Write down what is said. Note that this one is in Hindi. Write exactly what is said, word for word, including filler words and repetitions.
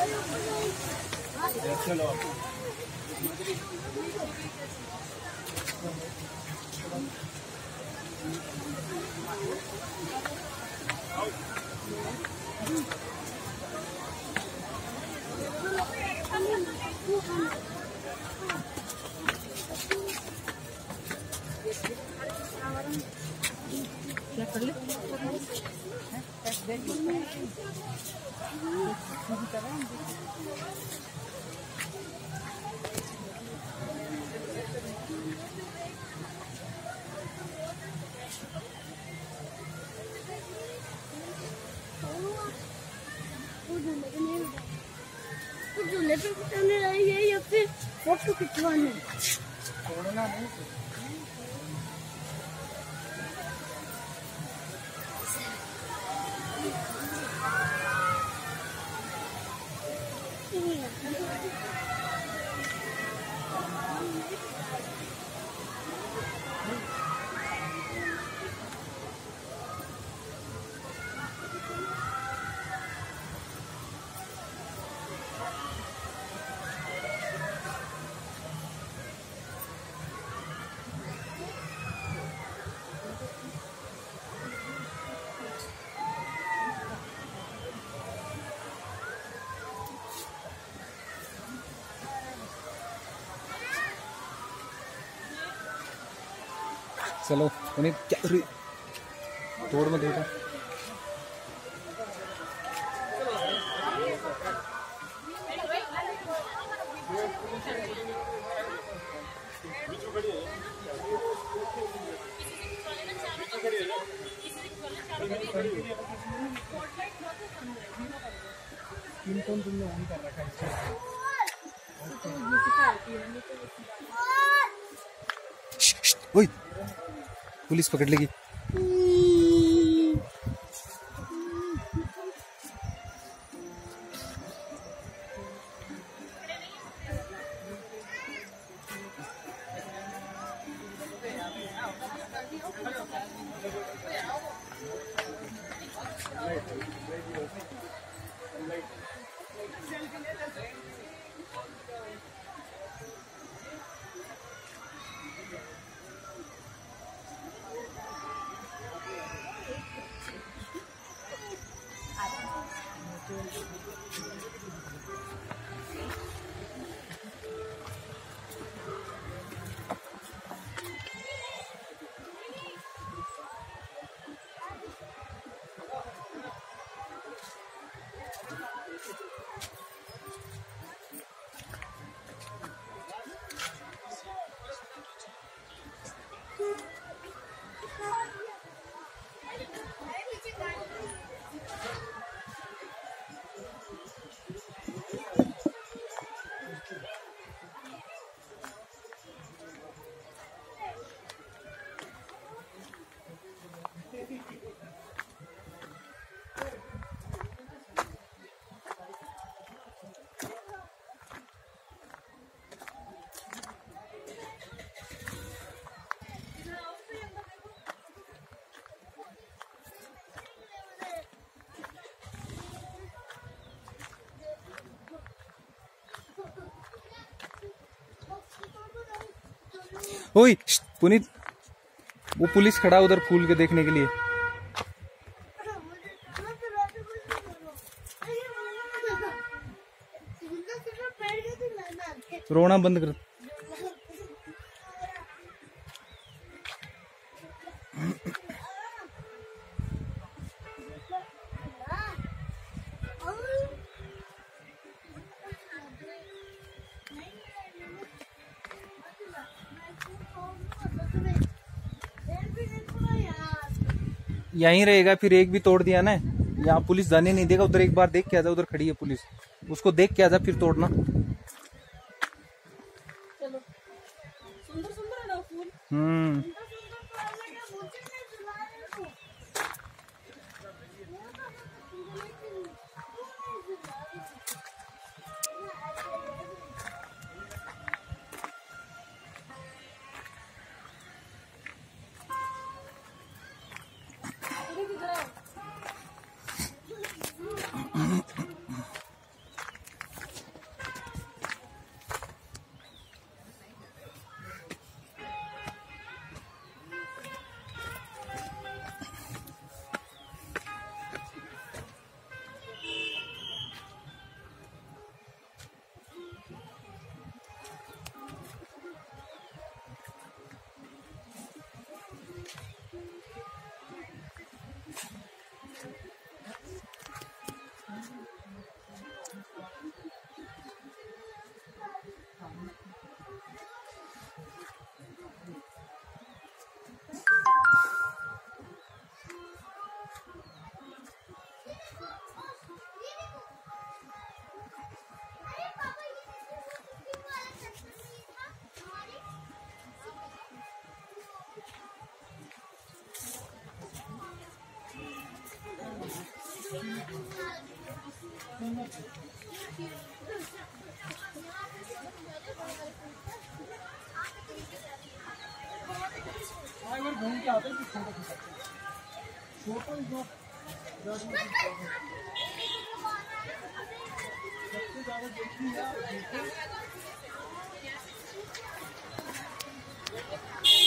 चलो क्या कर ले? झूले पे बिठाने रही है या फिर फोटो खिंचवाने? छोड़ना नहीं। चलो पुनीत, क्या तोड़ मत देता। तुमने ऑन कर रखा है। ओए, पुलिस पकड़ लेगी। ओए पुनीत, वो पुलिस खड़ा उधर फूल के देखने के लिए। रोना बंद कर। यहीं रहेगा, फिर एक भी तोड़ दिया ना, यहाँ पुलिस जाने नहीं देगा। उधर एक बार देख के आजा, उधर खड़ी है पुलिस, उसको देख के आजा फिर तोड़ना। चलो, सुंदर सुंदर है ना फूल। हम्म घूम के आते हैं छोटा छोटा सबसे ज्यादा देखी है।